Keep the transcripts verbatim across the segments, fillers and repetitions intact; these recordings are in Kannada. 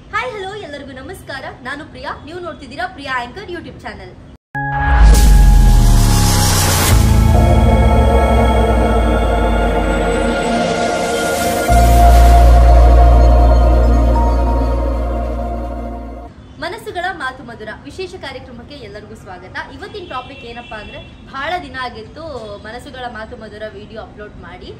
ಹಾಯ್ ಹಲೋ ಎಲ್ಲರಿಗೂ ನಮಸ್ಕಾರ. ನಾನು ಪ್ರಿಯಾ. ನೀವು ನೋಡ್ತಿದ್ದೀರಾ ಪ್ರಿಯಾ ಆಂಕರ್ ಯೂಟ್ಯೂಬ್ ಚಾನೆಲ್. ಮನಸ್ಸುಗಳ ಮಾತು ಮಧುರ ವಿಶೇಷ ಕಾರ್ಯಕ್ರಮಕ್ಕೆ ಎಲ್ಲರಿಗೂ ಸ್ವಾಗತ. ಇವತ್ತಿನ ಟಾಪಿಕ್ ಏನಪ್ಪಾ ಅಂದ್ರೆ, ಬಹಳ ದಿನ ಆಗಿತ್ತು ಮನಸ್ಸುಗಳ ಮಾತು ಮಧುರ ವಿಡಿಯೋ ಅಪ್ಲೋಡ್ ಮಾಡಿ.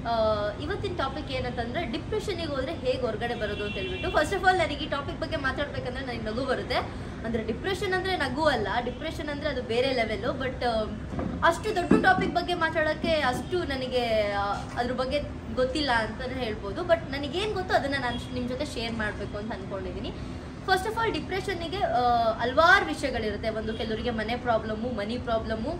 ಇವತ್ತಿನ ಟಾಪಿಕ್ ಏನಂತಂದ್ರೆ, ಡಿಪ್ರೆಷನ್ಗೆ ಹೋದ್ರೆ ಹೇಗೆ ಹೊರಗಡೆ ಬರೋದು ಅಂತ ಹೇಳ್ಬಿಟ್ಟು. ಫಸ್ಟ್ ಆಫ್ ಆಲ್ ನನಗೆ ಈ ಟಾಪಿಕ್ ಬಗ್ಗೆ ಮಾತಾಡ್ಬೇಕಂದ್ರೆ ನನಗೆ ನಗು ಬರುತ್ತೆ. ಅಂದ್ರೆ ಡಿಪ್ರೆಷನ್ ಅಂದ್ರೆ ನಗು ಅಲ್ಲ, ಡಿಪ್ರೆಷನ್ ಅಂದ್ರೆ ಅದು ಬೇರೆ ಲೆವೆಲ್. ಬಟ್ ಅಷ್ಟು ದೊಡ್ಡ ಟಾಪಿಕ್ ಬಗ್ಗೆ ಮಾತಾಡೋಕ್ಕೆ ಅಷ್ಟು ನನಗೆ ಅದ್ರ ಬಗ್ಗೆ ಗೊತ್ತಿಲ್ಲ ಅಂತಾನೆ ಹೇಳ್ಬೋದು. ಬಟ್ ನನಗೇನು ಗೊತ್ತೋ ಅದನ್ನ ನಾನು ನಿಮ್ಮ ಜೊತೆ ಶೇರ್ ಮಾಡಬೇಕು ಅಂತ ಅನ್ಕೊಂಡಿದ್ದೀನಿ. ಫಸ್ಟ್ ಆಫ್ ಆಲ್ ಡಿಪ್ರೆಷನ್ಗೆ ಹಲವಾರು ವಿಷಯಗಳಿರುತ್ತೆ. ಒಂದು ಕೆಲವರಿಗೆ ಮನೆ ಪ್ರಾಬ್ಲಮ್ಮು, ಮನಿ ಪ್ರಾಬ್ಲಮ್ಮು,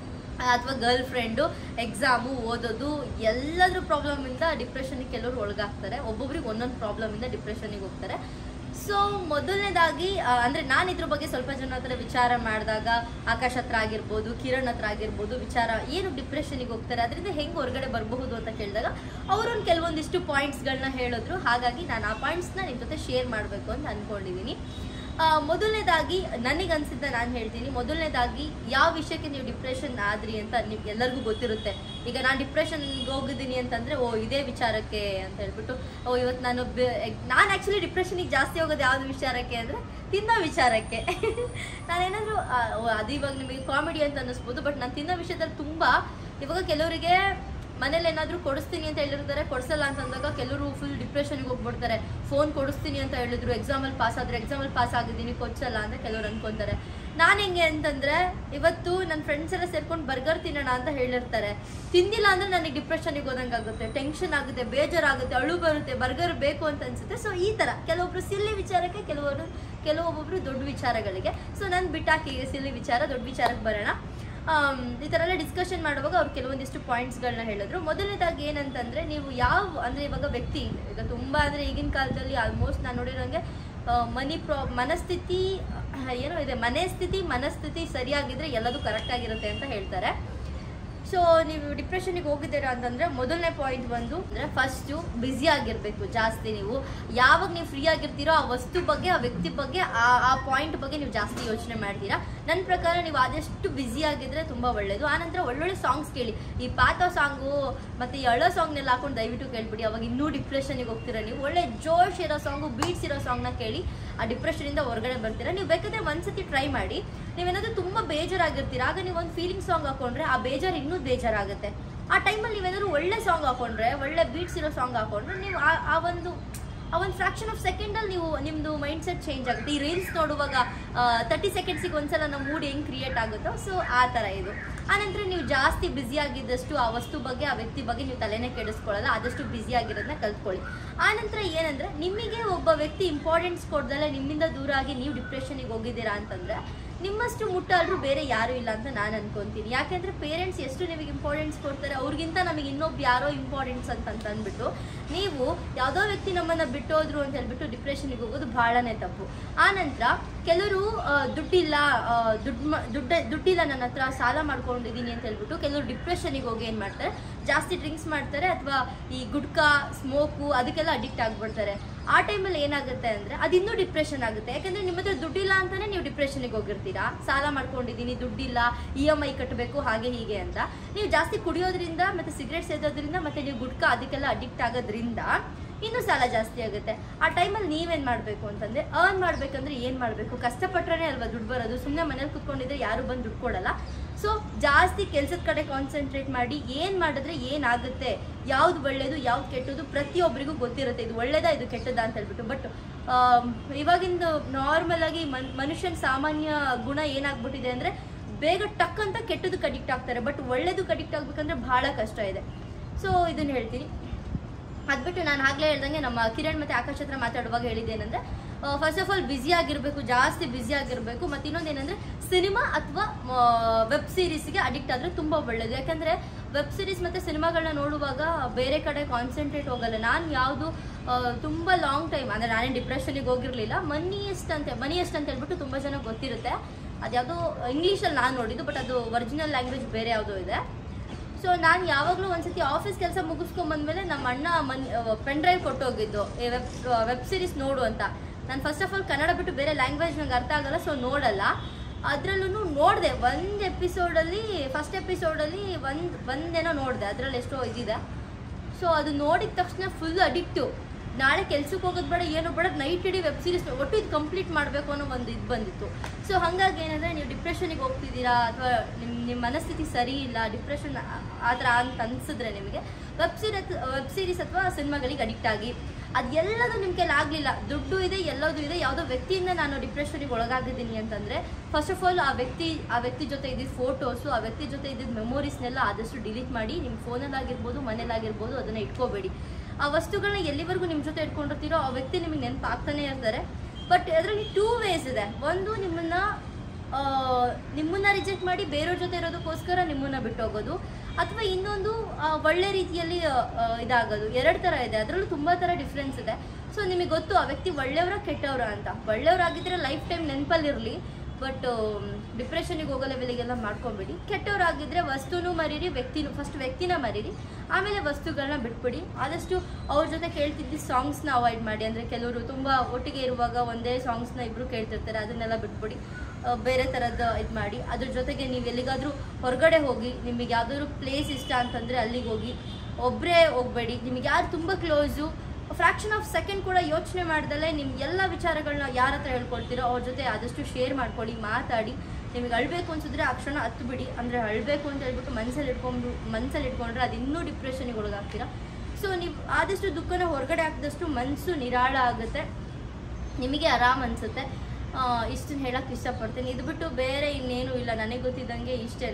ಅಥವಾ ಗರ್ಲ್ ಫ್ರೆಂಡು, ಎಕ್ಸಾಮು, ಓದೋದು, ಎಲ್ಲದ್ರ ಪ್ರಾಬ್ಲಮಿಂದ ಡಿಪ್ರೆಷನ್ಗೆ ಕೆಲವರು ಒಳಗಾಗ್ತಾರೆ. ಒಬ್ಬೊಬ್ರಿಗೆ ಒಂದೊಂದು ಪ್ರಾಬ್ಲಮಿಂದ ಡಿಪ್ರೆಷನ್ಗೆ ಹೋಗ್ತಾರೆ. ಸೊ ಮೊದಲನೇದಾಗಿ ಅಂದರೆ ನಾನು ಇದ್ರ ಬಗ್ಗೆ ಸ್ವಲ್ಪ ಜನ ಹತ್ರ ವಿಚಾರ ಮಾಡಿದಾಗ, ಆಕಾಶ್ ಹತ್ರ ಆಗಿರ್ಬೋದು, ಕಿರಣ್ ಹತ್ರ ಆಗಿರ್ಬೋದು, ವಿಚಾರ ಏನು ಡಿಪ್ರೆಷನ್ಗೆ ಹೋಗ್ತಾರೆ, ಅದರಿಂದ ಹೆಂಗೆ ಹೊರಗಡೆ ಬರಬಹುದು ಅಂತ ಕೇಳಿದಾಗ ಅವರೊಂದು ಕೆಲವೊಂದಿಷ್ಟು ಪಾಯಿಂಟ್ಸ್ಗಳನ್ನ ಹೇಳಿದ್ರು. ಹಾಗಾಗಿ ನಾನು ಆ ಪಾಯಿಂಟ್ಸ್ನ ನಿಮ್ಮ ಜೊತೆ ಶೇರ್ ಮಾಡಬೇಕು ಅಂತ ಅಂದ್ಕೊಂಡಿದ್ದೀನಿ. ಮೊದಲನೇದಾಗಿ ನನಗೆ ಅನಿಸಿದ್ದ ನಾನು ಹೇಳ್ತೀನಿ. ಮೊದಲನೇದಾಗಿ ಯಾವ ವಿಷಯಕ್ಕೆ ನೀವು ಡಿಪ್ರೆಷನ್ ಆದ್ರಿ ಅಂತ ನೀವು ಎಲ್ಲರಿಗೂ ಗೊತ್ತಿರುತ್ತೆ. ಈಗ ನಾನು ಡಿಪ್ರೆಷನ್ಗೆ ಹೋಗಿದ್ದೀನಿ ಅಂತಂದರೆ, ಓ ಇದೇ ವಿಚಾರಕ್ಕೆ ಅಂತ ಹೇಳ್ಬಿಟ್ಟು, ಓ ಇವತ್ತು ನಾನು ನಾನು ಆ್ಯಕ್ಚುಲಿ ಡಿಪ್ರೆಷನಿಗೆ ಜಾಸ್ತಿ ಹೋಗೋದು ಯಾವುದು ವಿಚಾರಕ್ಕೆ ಅಂದರೆ ತಿನ್ನೋ ವಿಚಾರಕ್ಕೆ. ನಾನೇನಾದರೂ ಅದು ಇವಾಗ ನಿಮಗೆ ಕಾಮಿಡಿ ಅಂತ ಅನ್ನಿಸ್ಬೋದು, ಬಟ್ ನಾನು ತಿನ್ನೋ ವಿಷಯದಲ್ಲಿ ತುಂಬ ಇವಾಗ ಕೆಲವರಿಗೆ ಮನೇಲಿ ಏನಾದರೂ ಕೊಡಿಸ್ತೀನಿ ಅಂತ ಹೇಳಿರ್ತಾರೆ, ಕೊಡಿಸಲ್ಲ ಅಂತಂದಾಗ ಕೆಲವರು ಫುಲ್ ಡಿಪ್ರೆಷನ್ಗೆ ಹೋಗ್ಬಿಡ್ತಾರೆ. ಫೋನ್ ಕೊಡಿಸ್ತೀನಿ ಅಂತ ಹೇಳಿದ್ರು, ಎಕ್ಸಾಮಲ್ಲಿ ಪಾಸ್ ಆದರೆ ಎಕ್ಸಾಮಲ್ಲಿ ಪಾಸ್ ಆಗಿದ್ದೀನಿ, ಕೊಡ್ಸಲ್ಲ ಅಂತ ಕೆಲವ್ರು ಅನ್ಕೊತಾರೆ. ನಾನು ಹೆಂಗೆ ಅಂತಂದರೆ, ಇವತ್ತು ನನ್ನ ಫ್ರೆಂಡ್ಸ್ ಎಲ್ಲ ಸೇರ್ಕೊಂಡು ಬರ್ಗರ್ ತಿನ್ನೋಣ ಅಂತ ಹೇಳಿರ್ತಾರೆ, ತಿಂದಿಲ್ಲ ಅಂದರೆ ನನಗೆ ಡಿಪ್ರೆಷನ್ಗೆ ಹೋದಂಗೆ ಆಗುತ್ತೆ, ಟೆನ್ಷನ್ ಆಗುತ್ತೆ, ಬೇಜಾರಾಗುತ್ತೆ, ಅಳು ಬರುತ್ತೆ, ಬರ್ಗರ್ ಬೇಕು ಅಂತ ಅನಿಸುತ್ತೆ. ಸೊ ಈ ಥರ ಕೆಲವೊಬ್ರು ಸಿಲ್ಲಿ ವಿಚಾರಕ್ಕೆ, ಕೆಲವರು ಕೆಲವೊಬ್ಬೊಬ್ರು ದೊಡ್ಡ ವಿಚಾರಗಳಿಗೆ. ಸೊ ನಾನು ಬಿಟ್ಟಾಕಿ ಸಿಲ್ಲಿ ವಿಚಾರ, ದೊಡ್ಡ ವಿಚಾರಕ್ಕೆ ಬರೋಣ. ಈ ಥರ ಎಲ್ಲ ಡಿಸ್ಕಷನ್ ಮಾಡುವಾಗ ಅವ್ರು ಕೆಲವೊಂದಿಷ್ಟು ಪಾಯಿಂಟ್ಸ್ಗಳನ್ನ ಹೇಳಿದ್ರು. ಮೊದಲನೇದಾಗಿ ಏನಂತಂದರೆ, ನೀವು ಯಾವ ಅಂದರೆ ಇವಾಗ ವ್ಯಕ್ತಿ ಈಗ ತುಂಬ ಅಂದರೆ ಈಗಿನ ಕಾಲದಲ್ಲಿ ಆಲ್ಮೋಸ್ಟ್ ನಾನು ನೋಡಿರೋಂಗೆ ಮನಿ ಪ್ರಾ ಮನಸ್ಥಿತಿ ಏನೋ ಇದೆ, ಮನೆ ಸ್ಥಿತಿ ಮನಸ್ಥಿತಿ ಸರಿಯಾಗಿದ್ದರೆ ಎಲ್ಲದೂ ಕರೆಕ್ಟಾಗಿರುತ್ತೆ ಅಂತ ಹೇಳ್ತಾರೆ. ಸೊ ನೀವು ಡಿಪ್ರೆಷನ್ಗೆ ಹೋಗಿದ್ದೀರಾ ಅಂತಂದರೆ ಮೊದಲನೇ ಪಾಯಿಂಟ್ ಬಂದು ಅಂದರೆ, ಫಸ್ಟು ಬ್ಯುಸಿ ಆಗಿರಬೇಕು ಜಾಸ್ತಿ. ನೀವು ಯಾವಾಗ ನೀವು ಫ್ರೀ ಆಗಿರ್ತೀರೋ ಆ ವಸ್ತು ಬಗ್ಗೆ, ಆ ವ್ಯಕ್ತಿ ಬಗ್ಗೆ, ಆ ಆ ಪಾಯಿಂಟ್ ಬಗ್ಗೆ ನೀವು ಜಾಸ್ತಿ ಯೋಚನೆ ಮಾಡ್ತೀರಾ. ನನ್ನ ಪ್ರಕಾರ ನೀವು ಆದಷ್ಟು ಬ್ಯುಸಿ ಆಗಿದ್ರೆ ತುಂಬ ಒಳ್ಳೆಯದು. ಆನಂತರ ಒಳ್ಳೊಳ್ಳೆ ಸಾಂಗ್ಸ್ ಕೇಳಿ. ಈ ಪಾತ ಸಾಂಗು ಮತ್ತು ಈ ಅಳೋ ಸಾಂಗ್ನೆಲ್ಲ ಹಾಕೊಂಡು ದಯವಿಟ್ಟು ಕೇಳ್ಬಿಡಿ. ಅವಾಗ ಇನ್ನೂ ಡಿಪ್ರೆಷನ್ಗೆ ಹೋಗ್ತೀರಾ. ನೀವು ಒಳ್ಳೆ ಜೋಶ್ ಇರೋ ಸಾಂಗು, ಬೀಟ್ಸ್ ಇರೋ ಸಾಂಗ್ನ ಕೇಳಿ ಆ ಡಿಪ್ರೆಷನಿಂದ ಹೊರಗಡೆ ಬರ್ತೀರಾ. ನೀವು ಬೇಕಾದರೆ ಒಂದ್ಸತಿ ಟ್ರೈ ಮಾಡಿ. ನೀವೇನಾದರೂ ತುಂಬ ಬೇಜಾರಾಗಿರ್ತೀರ, ಆಗ ನೀವು ಒಂದು ಫೀಲಿಂಗ್ ಸಾಂಗ್ ಹಾಕೊಂಡ್ರೆ ಆ ಬೇಜಾರು ಇನ್ನೂ ಬೇಜಾರಾಗುತ್ತೆ. ಆ ಟೈಮಲ್ಲಿ ನೀವೇನಾದರೂ ಒಳ್ಳೆ ಸಾಂಗ್ ಹಾಕೊಂಡ್ರೆ, ಒಳ್ಳೆ ಬೀಟ್ಸ್ ಇರೋ ಸಾಂಗ್ ಹಾಕೊಂಡ್ರೆ, ನೀವು ಆ ಒಂದು ಆ ಒಂದು ಫ್ರಾಕ್ಷನ್ ಆಫ್ ಸೆಕೆಂಡಲ್ಲಿ ನೀವು ನಿಮ್ಮದು ಮೈಂಡ್ ಸೆಟ್ ಚೇಂಜ್ ಆಗುತ್ತೆ. ಈ ರೀಲ್ಸ್ ನೋಡುವಾಗ ತರ್ಟಿ ಸೆಕೆಂಡ್ಸಿಗೆ ಒಂದ್ಸಲ ನಮ್ಮ ಮೂಡ್ ಹೆಂಗೆ ಕ್ರಿಯೇಟ್ ಆಗುತ್ತೋ, ಸೊ ಆ ಥರ ಇದು. ಆನಂತರ ನೀವು ಜಾಸ್ತಿ ಬ್ಯುಸಿ ಆಗಿದ್ದಷ್ಟು ಆ ವಸ್ತು ಬಗ್ಗೆ, ಆ ವ್ಯಕ್ತಿ ಬಗ್ಗೆ ನೀವು ತಲೆನೇ ಕೆಡಿಸ್ಕೊಳ್ಳಲ್ಲ. ಆದಷ್ಟು ಬ್ಯುಸಿ ಆಗಿರೋದನ್ನ ಕಲ್ತ್ಕೊಳ್ಳಿ. ಆನಂತರ ಏನಂದರೆ, ನಿಮಗೆ ಒಬ್ಬ ವ್ಯಕ್ತಿ ಇಂಪಾರ್ಟೆನ್ಸ್ ಕೊಡ್ದಲ್ಲ ನಿಮ್ಮಿಂದ ದೂರ ಆಗಿ ನೀವು ಡಿಪ್ರೆಷನಿಗೆ ಹೋಗಿದ್ದೀರಾ ಅಂತಂದರೆ, ನಿಮ್ಮಷ್ಟು ಮುಟ್ಟಾದರೂ ಬೇರೆ ಯಾರೂ ಇಲ್ಲ ಅಂತ ನಾನು ಅನ್ಕೊತೀನಿ. ಯಾಕೆಂದರೆ ಪೇರೆಂಟ್ಸ್ ಎಷ್ಟು ನಿಮಗೆ ಇಂಪಾರ್ಟೆನ್ಸ್ ಕೊಡ್ತಾರೆ, ಅವ್ರಿಗಿಂತ ನಮಗೆ ಇನ್ನೊಬ್ಬ ಯಾರೋ ಇಂಪಾರ್ಟೆನ್ಸ್ ಅಂತ ಅಂದ್ಬಿಟ್ಟು ನೀವು ಯಾವುದೋ ವ್ಯಕ್ತಿ ನಮ್ಮನ್ನು ಬಿಟ್ಟೋದ್ರು ಅಂತ ಹೇಳ್ಬಿಟ್ಟು ಡಿಪ್ರೆಷನ್ಗೆ ಹೋಗೋದು ಭಾಳನೇ ತಪ್ಪು. ಆನಂತರ ಕೆಲವರು ದುಡ್ಡಿಲ್ಲ ದುಡ್ಡು ದುಡ್ಡ ದುಡ್ಡಿಲ್ಲ ನನ್ನ ಹತ್ರ, ಸಾಲ ಮಾಡ್ಕೊಂಡಿದ್ದೀನಿ ಅಂತ ಹೇಳ್ಬಿಟ್ಟು ಕೆಲವರು ಡಿಪ್ರೆಷನಿಗೆ ಹೋಗಿ ಏನು ಮಾಡ್ತಾರೆ, ಜಾಸ್ತಿ ಡ್ರಿಂಕ್ಸ್ ಮಾಡ್ತಾರೆ, ಅಥವಾ ಈ ಗುಡ್ಕಾ, ಸ್ಮೋಕು ಅದಕ್ಕೆಲ್ಲ ಅಡಿಕ್ಟ್ ಆಗಿಬಿಡ್ತಾರೆ. ಆ ಟೈಮಲ್ಲಿ ಏನಾಗುತ್ತೆ ಅಂದರೆ, ಅದು ಇನ್ನೂ ಡಿಪ್ರೆಷನ್ ಆಗುತ್ತೆ. ಯಾಕಂದರೆ ನಿಮ್ಮ ಹತ್ರ ದುಡ್ಡಿಲ್ಲ ಅಂತಲೇ ನೀವು ಡಿಪ್ರೆಷನಿಗೆ ಹೋಗಿರ್ತೀರಾ. ಸಾಲ ಮಾಡ್ಕೊಂಡಿದ್ದೀನಿ, ದುಡ್ಡಿಲ್ಲ, ಇ ಎಮ್ ಐ ಕಟ್ಟಬೇಕು, ಹಾಗೆ ಹೀಗೆ ಅಂತ. ನೀವು ಜಾಸ್ತಿ ಕುಡಿಯೋದ್ರಿಂದ, ಮತ್ತು ಸಿಗರೇಟ್ ಸೇದೋದ್ರಿಂದ, ಮತ್ತು ನೀವು ಗುಡ್ಕಾ ಅದಕ್ಕೆಲ್ಲ ಅಡಿಕ್ಟ್ ಆಗೋದ್ರಿಂದ ಇನ್ನೂ ಸಾಲ ಜಾಸ್ತಿ ಆಗುತ್ತೆ. ಆ ಟೈಮಲ್ಲಿ ನೀವೇನು ಮಾಡಬೇಕು ಅಂತಂದರೆ, ಅರ್ನ್ ಮಾಡಬೇಕಂದ್ರೆ ಏನು ಮಾಡಬೇಕು, ಕಷ್ಟಪಟ್ಟರೆ ಅಲ್ವಾ ದುಡ್ಡು ಬರೋದು. ಸುಮ್ಮನೆ ಮನೇಲಿ ಕುತ್ಕೊಂಡಿದ್ರೆ ಯಾರು ಬಂದು ದುಡ್ಡು ಕೊಡಲ್ಲ. ಸೊ ಜಾಸ್ತಿ ಕೆಲಸದ ಕಡೆ ಕಾನ್ಸಂಟ್ರೇಟ್ ಮಾಡಿ. ಏನು ಮಾಡಿದ್ರೆ ಏನಾಗುತ್ತೆ, ಯಾವ್ದು ಒಳ್ಳೇದು ಯಾವ್ದು ಕೆಟ್ಟದ್ದು ಪ್ರತಿಯೊಬ್ಬರಿಗೂ ಗೊತ್ತಿರುತ್ತೆ. ಇದು ಒಳ್ಳೇದಾ ಇದು ಕೆಟ್ಟದಾ ಅಂತ ಹೇಳ್ಬಿಟ್ಟು. ಬಟ್ ಇವಾಗಿಂದು ನಾರ್ಮಲ್ ಆಗಿ ಮನ್ ಮನುಷ್ಯನ ಸಾಮಾನ್ಯ ಗುಣ ಏನಾಗ್ಬಿಟ್ಟಿದೆ ಅಂದರೆ, ಬೇಗ ಟಕ್ ಅಂತ ಕೆಟ್ಟದಕ್ಕೆ ಅಡಿಕ್ಟ್ ಆಗ್ತಾರೆ. ಬಟ್ ಒಳ್ಳೇದಕ್ಕೆ ಅಡಿಕ್ಟ್ ಆಗ್ಬೇಕಂದ್ರೆ ಭಾಳ ಕಷ್ಟ ಇದೆ. ಸೊ ಇದನ್ನು ಹೇಳ್ತೀನಿ. ಅದ್ಬಿಟ್ಟು ನಾನು ಆಗಲೇ ಹೇಳ್ದಂಗೆ ನಮ್ಮ ಕಿರಣ್ ಮತ್ತು ಆಕಾಶ್ ಹತ್ರ ಮಾತಾಡುವಾಗ ಹೇಳಿದ್ದೇನೆಂದರೆ, ಫಸ್ಟ್ ಆಫ್ ಆಲ್ ಬ್ಯುಸಿ ಆಗಿರಬೇಕು, ಜಾಸ್ತಿ ಬ್ಯುಸಿ ಆಗಿರಬೇಕು. ಮತ್ತು ಇನ್ನೊಂದು ಏನಂದರೆ, ಸಿನಿಮಾ ಅಥವಾ ವೆಬ್ ಸೀರೀಸ್ಗೆ ಅಡಿಕ್ಟ್ ಆದರೆ ತುಂಬ ಒಳ್ಳೆಯದು. ಯಾಕಂದರೆ ವೆಬ್ ಸೀರೀಸ್ ಮತ್ತು ಸಿನಿಮಾಗಳನ್ನ ನೋಡುವಾಗ ಬೇರೆ ಕಡೆ ಕಾನ್ಸಂಟ್ರೇಟ್ ಹೋಗಲ್ಲ. ನಾನು ಯಾವುದು ತುಂಬ ಲಾಂಗ್ ಟೈಮ್ ಅಂದರೆ, ನಾನೇನು ಡಿಪ್ರೆಷನಿಗೆ ಹೋಗಿರಲಿಲ್ಲ. ಮನಿ ಎಷ್ಟು ಅಂತ ಮನಿ ಎಷ್ಟು ಅಂತ ಹೇಳ್ಬಿಟ್ಟು ತುಂಬ ಜನ ಗೊತ್ತಿರುತ್ತೆ. ಅದು ಯಾವುದೋ ಇಂಗ್ಲೀಷಲ್ಲಿ ನಾನು ನೋಡಿದ್ದು, ಬಟ್ ಅದು ಒರಿಜಿನಲ್ ಲ್ಯಾಂಗ್ವೇಜ್ ಬೇರೆ ಯಾವುದೋ ಇದೆ. ಸೊ ನಾನು ಯಾವಾಗಲೂ ಒಂದ್ಸತಿ ಆಫೀಸ್ ಕೆಲಸ ಮುಗಿಸ್ಕೊಂಬಂದ್ಮೇಲೆ ನಮ್ಮ ಅಣ್ಣ ಮನ್ ಪೆನ್ ಡ್ರೈವ್ ಕೊಟ್ಟೋಗಿದ್ದು ವೆಬ್ ವೆಬ್ ಸೀರೀಸ್ ನೋಡು ಅಂತ. ನಾನು ಫಸ್ಟ್ ಆಫ್ ಆಲ್ ಕನ್ನಡ ಬಿಟ್ಟು ಬೇರೆ ಲ್ಯಾಂಗ್ವೇಜ್ ನಂಗೆ ಅರ್ಥ ಆಗಲ್ಲ, ಸೊ ನೋಡಲ್ಲ. ಅದರಲ್ಲೂ ನೋಡಿದೆ ಒಂದು ಎಪಿಸೋಡಲ್ಲಿ, ಫಸ್ಟ್ ಎಪಿಸೋಡಲ್ಲಿ ಒಂದು ಒಂದೇನೋ ನೋಡಿದೆ, ಅದರಲ್ಲಿ ಎಷ್ಟೋ ಇದಿದೆ. ಸೊ ಅದು ನೋಡಿದ ತಕ್ಷಣ ಫುಲ್ ಅಡಿಕ್ಟಿವ್. ನಾಳೆ ಕೆಲ್ಸಕ್ಕೆ ಹೋಗೋದು ಬೇಡ, ಏನು ಬೇಡ, ನೈಟ್ ಇಡೀ ವೆಬ್ ಸೀರೀಸ್ ಒಟ್ಟು ಇದು ಕಂಪ್ಲೀಟ್ ಮಾಡಬೇಕು ಅನ್ನೋ ಒಂದು ಇದು ಬಂದಿತ್ತು. ಸೊ ಹಾಗಾಗಿ ಏನಂದರೆ ನೀವು ಡಿಪ್ರೆಷನಿಗೆ ಹೋಗ್ತಿದ್ದೀರಾ ಅಥವಾ ನಿಮ್ಮ ನಿಮ್ಮ ಮನಸ್ಥಿತಿ ಸರಿ ಇಲ್ಲ, ಡಿಪ್ರೆಷನ್ ಆ ಥರ ಅಂತ ಅನಿಸಿದ್ರೆ ನಿಮಗೆ ವೆಬ್ ಸೀರೀಸ್ ವೆಬ್ ಸೀರೀಸ್ ಅಥವಾ ಸಿನಿಮಾಗಳಿಗೆ ಅಡಿಕ್ಟ್ ಆಗಿ. ಅದೆಲ್ಲದು ನಿಮ್ಮ ಕೈಲಿ ಆಗಲಿಲ್ಲ, ದುಡ್ಡು ಇದೆ, ಎಲ್ಲದೂ ಇದೆ, ಯಾವುದೋ ವ್ಯಕ್ತಿಯಿಂದ ನಾನು ಡಿಪ್ರೆಷನಿಗೆ ಒಳಗಾಗಿದ್ದೀನಿ ಅಂತಂದರೆ ಫಸ್ಟ್ ಆಫ್ ಆಲ್ ಆ ವ್ಯಕ್ತಿ ಆ ವ್ಯಕ್ತಿ ಜೊತೆ ಇದ್ದಿದ್ದು ಫೋಟೋಸು, ಆ ವ್ಯಕ್ತಿ ಜೊತೆ ಇದ್ದಿದ್ದು ಮೆಮೊರೀಸ್ನೆಲ್ಲ ಆದಷ್ಟು ಡಿಲೀಟ್ ಮಾಡಿ ನಿಮ್ಮ ಫೋನಲ್ಲಾಗಿರ್ಬೋದು ಮನೇಲಾಗಿರ್ಬೋದು ಅದನ್ನು ಇಟ್ಕೋಬೇಡಿ. ಆ ವಸ್ತುಗಳನ್ನ ಎಲ್ಲಿವರೆಗೂ ನಿಮ್ಮ ಜೊತೆ ಇಟ್ಕೊಂಡಿರ್ತೀರೋ ಆ ವ್ಯಕ್ತಿ ನಿಮಗೆ ನೆನಪು ಆಗ್ತಾನೆ ಇರ್ತಾರೆ. ಬಟ್ ಅದರಲ್ಲಿ ಟೂ ವೇಸ್ ಇದೆ. ಒಂದು ನಿಮ್ಮನ್ನ ನಿಮ್ಮನ್ನ ರಿಜೆಕ್ಟ್ ಮಾಡಿ ಬೇರೆಯವ್ರ ಜೊತೆ ಇರೋದಕ್ಕೋಸ್ಕರ ನಿಮ್ಮನ್ನ ಬಿಟ್ಟು ಹೋಗೋದು, ಅಥವಾ ಇನ್ನೊಂದು ಒಳ್ಳೆ ರೀತಿಯಲ್ಲಿ ಇದಾಗೋದು. ಎರಡು ಥರ ಇದೆ, ಅದರಲ್ಲೂ ತುಂಬ ಥರ ಡಿಫ್ರೆನ್ಸ್ ಇದೆ. ಸೊ ನಿಮಗೆ ಗೊತ್ತು ಆ ವ್ಯಕ್ತಿ ಒಳ್ಳೆಯವರ ಕೆಟ್ಟವರ ಅಂತ. ಒಳ್ಳೆಯವರಾಗಿದ್ದರೆ ಲೈಫ್ ಟೈಮ್ ನೆನಪಲ್ಲಿರಲಿ, ಬಟ್ ಡಿಪ್ರೆಷನಿಗೆ ಹೋಗೋ ಲೆವೆಲಿಗೆಲ್ಲ ಮಾಡ್ಕೊಬೇಡಿ. ಕೆಟ್ಟವರಾಗಿದ್ದರೆ ವಸ್ತುನೂ ಮರೀರಿ, ವ್ಯಕ್ತಿನೂ ಫಸ್ಟ್ ವ್ಯಕ್ತಿನ ಮರೀರಿ, ಆಮೇಲೆ ವಸ್ತುಗಳನ್ನ ಬಿಟ್ಬಿಡಿ. ಆದಷ್ಟು ಅವ್ರ ಜೊತೆ ಕೇಳ್ತಿದ್ದ ಸಾಂಗ್ಸ್ನ ಅವಾಯ್ಡ್ ಮಾಡಿ. ಅಂದರೆ ಕೆಲವರು ತುಂಬ ಒಟ್ಟಿಗೆ ಇರುವಾಗ ಒಂದೇ ಸಾಂಗ್ಸ್ನ ಇಬ್ಬರು ಕೇಳ್ತಿರ್ತಾರೆ, ಅದನ್ನೆಲ್ಲ ಬಿಟ್ಬಿಡಿ. ಬೇರೆ ಥರದ್ದು ಇದು ಮಾಡಿ. ಅದ್ರ ಜೊತೆಗೆ ನೀವು ಎಲ್ಲಿಗಾದರೂ ಹೊರಗಡೆ ಹೋಗಿ, ನಿಮಗೆ ಯಾವುದಾದ್ರು ಪ್ಲೇಸ್ ಇಷ್ಟ ಅಂತಂದರೆ ಅಲ್ಲಿಗೆ ಹೋಗಿ. ಒಬ್ಬರೇ ಹೋಗಬೇಡಿ. ನಿಮಗೆ ಯಾರು ತುಂಬ ಕ್ಲೋಸು, ಫ್ರ್ಯಾಕ್ಷನ್ ಆಫ್ ಸೆಕೆಂಡ್ ಕೂಡ ಯೋಚನೆ ಮಾಡ್ದಲ್ಲೇ ನಿಮ್ಮ ಎಲ್ಲ ವಿಚಾರಗಳನ್ನ ಯಾರ ಹತ್ರ ಹೇಳ್ಕೊಳ್ತೀರೋ ಅವ್ರ ಜೊತೆ ಆದಷ್ಟು ಶೇರ್ ಮಾಡ್ಕೊಳ್ಳಿ, ಮಾತಾಡಿ. ನಿಮಗೆ ಅಳಬೇಕು ಅನ್ಸಿದ್ರೆ ಆ ಕ್ಷಣ ಹತ್ತು ಬಿಡಿ. ಅಂದರೆ ಅಳಬೇಕು ಅಂತ ಹೇಳ್ಬಿಟ್ಟು ಮನಸ್ಸಲ್ಲಿ ಇಟ್ಕೊಂಡು ಮನಸ್ಸಲ್ಲಿ ಇಟ್ಕೊಂಡ್ರೆ ಅದು ಇನ್ನೂ ಡಿಪ್ರೆಷನಿಗೆ ಒಳಗಾಗ್ತೀರಾ. ಸೊ ನೀವು ಆದಷ್ಟು ದುಃಖನ ಹೊರಗಡೆ ಹಾಕಿದಷ್ಟು ಮನಸ್ಸು ನಿರಾಳ ಆಗುತ್ತೆ, ನಿಮಗೆ ಆರಾಮ್ ಅನಿಸುತ್ತೆ. ಇಷ್ಟನ್ನು ಹೇಳೋಕ್ಕೆ ಇಷ್ಟಪಡ್ತೀನಿ. ಇದು ಬಿಟ್ಟು ಬೇರೆ ಇನ್ನೇನು ಇಲ್ಲ, ನನಗೆ ಗೊತ್ತಿದ್ದಂಗೆ ಇಷ್ಟೇ.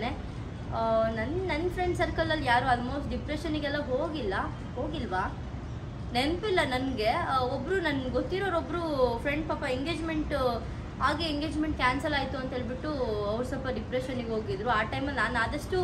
ನನ್ನ ನನ್ನ ಫ್ರೆಂಡ್ ಸರ್ಕಲಲ್ಲಿ ಯಾರು ಆಲ್ಮೋಸ್ಟ್ ಡಿಪ್ರೆಷನಿಗೆಲ್ಲ ಹೋಗಿಲ್ಲ ಹೋಗಿಲ್ವಾ ನೆನಪಿಲ್ಲ ನನಗೆ. ಒಬ್ಬರು ನನಗೆ ಗೊತ್ತಿರೋರೊಬ್ಬರು ಫ್ರೆಂಡ್ ಪಾಪ ಎಂಗೇಜ್ಮೆಂಟ್ ಹಾಗೆ ಎಂಗೇಜ್ಮೆಂಟ್ ಕ್ಯಾನ್ಸಲ್ ಆಯಿತು ಅಂತ ಹೇಳ್ಬಿಟ್ಟು ಅವ್ರು ಸ್ವಲ್ಪ ಡಿಪ್ರೆಷನಿಗೆ ಹೋಗಿದ್ರು. ಆ ಟೈಮಲ್ಲಿ ನಾನು ಆದಷ್ಟು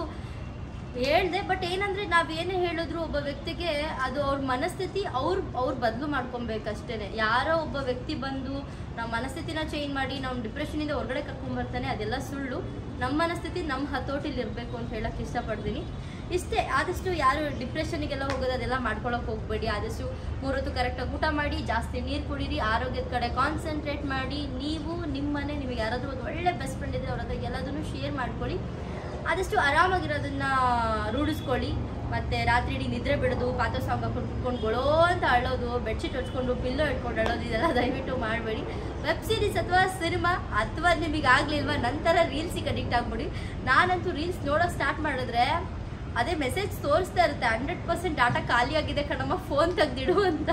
ಹೇಳಿದೆ. ಬಟ್ ಏನಂದರೆ ನಾವೇನೇ ಹೇಳಿದ್ರು ಒಬ್ಬ ವ್ಯಕ್ತಿಗೆ ಅದು ಅವ್ರ ಮನಸ್ಥಿತಿ ಅವ್ರು ಅವ್ರು ಬದಲು ಮಾಡ್ಕೊಬೇಕಷ್ಟೇ. ಯಾರೋ ಒಬ್ಬ ವ್ಯಕ್ತಿ ಬಂದು ನಮ್ಮ ಮನಸ್ಥಿತಿನ ಚೇಂಜ್ ಮಾಡಿ ನಾವು ಡಿಪ್ರೆಷನಿಂದ ಹೊರಗಡೆ ಕರ್ಕೊಂಡ್ಬರ್ತಾನೆ, ಅದೆಲ್ಲ ಸುಳ್ಳು. ನಮ್ಮ ಮನಸ್ಥಿತಿ ನಮ್ಮ ಹತೋಟಿಲಿ ಇರಬೇಕು ಅಂತ ಹೇಳೋಕ್ಕೆ ಇಷ್ಟಪಡ್ತೀನಿ. ಇಷ್ಟೇ. ಆದಷ್ಟು ಯಾರು ಡಿಪ್ರೆಷನಿಗೆಲ್ಲ ಹೋಗೋದು ಅದೆಲ್ಲ ಮಾಡ್ಕೊಳಕ್ಕೆ ಹೋಗಬೇಡಿ. ಆದಷ್ಟು ಮೂರೊತ್ತು ಕರೆಕ್ಟಾಗಿ ಊಟ ಮಾಡಿ, ಜಾಸ್ತಿ ನೀರು ಕುಡೀರಿ, ಆರೋಗ್ಯದ ಕಡೆ ಕಾನ್ಸಂಟ್ರೇಟ್ ಮಾಡಿ. ನೀವು ನಿಮ್ಮನೆ ನಿಮಗೆ ಯಾರಾದರೂ ಒಂದು ಒಳ್ಳೆ ಬೆಸ್ಟ್ ಫ್ರೆಂಡ್ ಇದ್ದರೆ ಅವ್ರ ಹತ್ರ ಎಲ್ಲದನ್ನು ಶೇರ್ ಮಾಡ್ಕೊಳ್ಳಿ. ಆದಷ್ಟು ಆರಾಮಾಗಿರೋದನ್ನ ರೂಢಿಸ್ಕೊಳ್ಳಿ. ಮತ್ತು ರಾತ್ರಿ ಇಡೀ ನಿದ್ರೆ ಬಿಡೋದು, ಪಾತ್ರ ಸಾಂಗ್ ಹಾಕೊಂಡು ಕುತ್ಕೊಂಡು ಗೊಳೋ ಅಂತ ಅಳೋದು, ಬೆಡ್ಶೀಟ್ ಹೊಚ್ಕೊಂಡು ಪಿಲ್ಲೋ ಇಟ್ಕೊಂಡು ಅಳೋದು, ಇದೆಲ್ಲ ದಯವಿಟ್ಟು ಮಾಡಬೇಡಿ. ವೆಬ್ ಸೀರೀಸ್ ಅಥವಾ ಸಿನಿಮಾ ಅಥವಾ ನಿಮಗೆ ಆಗಲಿಲ್ವಾ ನಂತರ ರೀಲ್ಸಿಗೆ ಅಡಿಕ್ಟ್ ಆಗ್ಬಿಡಿ. ನಾನಂತೂ ರೀಲ್ಸ್ ನೋಡೋಕೆ ಸ್ಟಾರ್ಟ್ ಮಾಡಿದ್ರೆ ಅದೇ ಮೆಸೇಜ್ ತೋರಿಸ್ತಾ ಇರುತ್ತೆ, ಹಂಡ್ರೆಡ್ ಪರ್ಸೆಂಟ್ ಡಾಟಾ ಖಾಲಿ ಆಗಿದೆ ಕಣಮ್ಮ, ಫೋನ್ ತೆಗ್ದಿಡು ಅಂತ.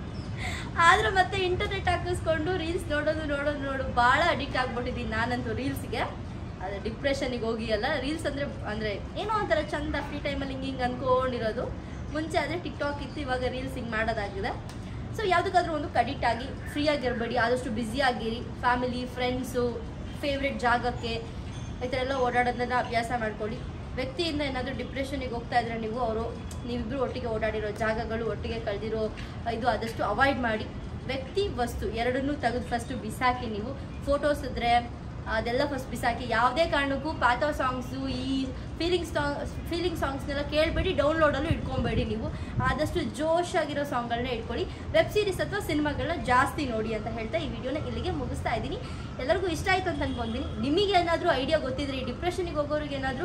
ಆದ್ರೆ ಮತ್ತೆ ಇಂಟರ್ನೆಟ್ ಹಾಕಿಸ್ಕೊಂಡು ರೀಲ್ಸ್ ನೋಡೋದು ನೋಡೋದು ನೋಡು ಭಾಳ ಅಡಿಕ್ಟ್ ಆಗ್ಬಿಟ್ಟಿದ್ದೀನಿ ನಾನಂತೂ ರೀಲ್ಸ್ಗೆ. ಅದು ಡಿಪ್ರೆಷನಿಗೆ ಹೋಗಿ ಅಲ್ಲ. ರೀಲ್ಸ್ ಅಂದರೆ ಅಂದರೆ ಏನೋ ಒಂಥರ ಚಂದ ಫ್ರೀ ಟೈಮಲ್ಲಿ ಹಿಂಗೆ ಹಿಂಗೆ ಅಂದ್ಕೊಂಡಿರೋದು. ಮುಂಚೆ ಆದರೆ ಟಿಕ್ಟಾಕ್ ಇತ್ತು, ಇವಾಗ ರೀಲ್ಸ್ ಹಿಂಗೆ ಮಾಡೋದಾಗಿದೆ. ಸೊ ಯಾವುದಕ್ಕಾದ್ರೂ ಒಂದು ಅಡಿಕ್ಟ್ ಆಗಿ ಫ್ರೀಯಾಗಿರಬೇಡಿ. ಆದಷ್ಟು ಬ್ಯುಸಿಯಾಗಿರಿ. ಫ್ಯಾಮಿಲಿ, ಫ್ರೆಂಡ್ಸು, ಫೇವ್ರೆಟ್ ಜಾಗಕ್ಕೆ ಈ ಥರ ಎಲ್ಲ ಓಡಾಡೋದನ್ನ ಅಭ್ಯಾಸ ಮಾಡ್ಕೊಳ್ಳಿ. ವ್ಯಕ್ತಿಯಿಂದ ಏನಾದರೂ ಡಿಪ್ರೆಷನಿಗೆ ಹೋಗ್ತಾ ಇದ್ರೆ ನೀವು ಅವರು ನೀವಿಬ್ಬರು ಒಟ್ಟಿಗೆ ಓಡಾಡಿರೋ ಜಾಗಗಳು, ಒಟ್ಟಿಗೆ ಕಳೆದಿರೋ ಇದು ಆದಷ್ಟು ಅವಾಯ್ಡ್ ಮಾಡಿ. ವ್ಯಕ್ತಿ, ವಸ್ತು ಎರಡನ್ನೂ ತೆಗೆದು ಫಸ್ಟು ಬಿಸಾಕಿ. ನೀವು ಫೋಟೋಸ್ ಇದ್ದರೆ ಅದೆಲ್ಲ ಫಸ್ಟ್ ಬಿಸಾಕಿ. ಯಾವುದೇ ಕಾರಣಕ್ಕೂ ಪಾತ ಸಾಂಗ್ಸು, ಈ ಫೀಲಿಂಗ್ ಸಾಂಗ್ ಫೀಲಿಂಗ್ ಸಾಂಗ್ಸ್ನೆಲ್ಲ ಕೇಳಬೇಡಿ, ಡೌನ್ಲೋಡಲ್ಲೂ ಇಟ್ಕೊಬೇಡಿ. ನೀವು ಆದಷ್ಟು ಜೋಶಾಗಿರೋ ಸಾಂಗ್ಗಳನ್ನ ಇಟ್ಕೊಳ್ಳಿ. ವೆಬ್ ಸೀರೀಸ್ ಅಥವಾ ಸಿನಿಮಾಗಳನ್ನ ಜಾಸ್ತಿ ನೋಡಿ ಅಂತ ಹೇಳ್ತಾ ಈ ವಿಡಿಯೋನ ಇಲ್ಲಿಗೆ ಮುಗಿಸ್ತಾ ಇದ್ದೀನಿ. ಎಲ್ಲರಿಗೂ ಇಷ್ಟ ಆಯಿತು ಅಂತ ಅಂದ್ಕೊಂತೀನಿ. ನಿಮಗೆ ಏನಾದರೂ ಐಡಿಯಾ ಗೊತ್ತಿದ್ರೆ, ಈ ಡಿಪ್ರೆಷನಿಗೆ ಹೋಗೋರಿಗೆ ಏನಾದರೂ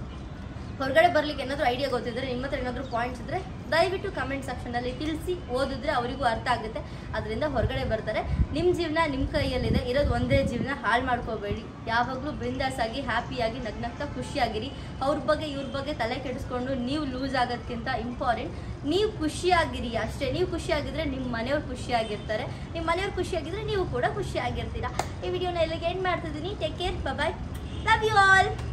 ಹೊರಗಡೆ ಬರ್ಲಿಕ್ಕೆ ಏನಾದರೂ ಐಡಿಯಾ ಗೊತ್ತಿದ್ರೆ, ನಿಮ್ಮ ಹತ್ರ ಏನಾದರೂ ಪಾಯಿಂಟ್ಸ್ ಇದ್ದರೆ ದಯವಿಟ್ಟು ಕಮೆಂಟ್ ಸೆಕ್ಷನಲ್ಲಿ ತಿಳಿಸಿ. ಓದಿದ್ರೆ ಅವರಿಗೂ ಅರ್ಥ ಆಗುತ್ತೆ, ಅದರಿಂದ ಹೊರಗಡೆ ಬರ್ತಾರೆ. ನಿಮ್ಮ ಜೀವನ ನಿಮ್ಮ ಕೈಯಲ್ಲಿದೆ, ಇರೋದು ಒಂದೇ ಜೀವನ, ಹಾಳು ಮಾಡ್ಕೋಬೇಡಿ. ಯಾವಾಗಲೂ ಬಿಂದಾಸ್ ಆಗಿ ಹ್ಯಾಪಿಯಾಗಿ ನಗ್ನಗ್ತಾ ಖುಷಿಯಾಗಿರಿ. ಅವ್ರ ಬಗ್ಗೆ ಇವ್ರ ಬಗ್ಗೆ ತಲೆ ಕೆಡಿಸ್ಕೊಂಡು ನೀವು ಲೂಸ್ ಆಗೋದಕ್ಕಿಂತ ಇಂಪಾರ್ಟೆಂಟ್ ನೀವು ಖುಷಿಯಾಗಿರಿ ಅಷ್ಟೇ. ನೀವು ಖುಷಿಯಾಗಿದ್ದರೆ ನಿಮ್ಮ ಮನೆಯವ್ರು ಖುಷಿಯಾಗಿರ್ತಾರೆ, ನಿಮ್ಮ ಮನೆಯವ್ರು ಖುಷಿಯಾಗಿದ್ದರೆ ನೀವು ಕೂಡ ಖುಷಿಯಾಗಿರ್ತೀರಾ. ಈ ವಿಡಿಯೋನ ಎಲ್ಲಿಗೆ ಎಂಡ್ ಮಾಡ್ತಿದ್ದೀನಿ. Take care, bye, love you all.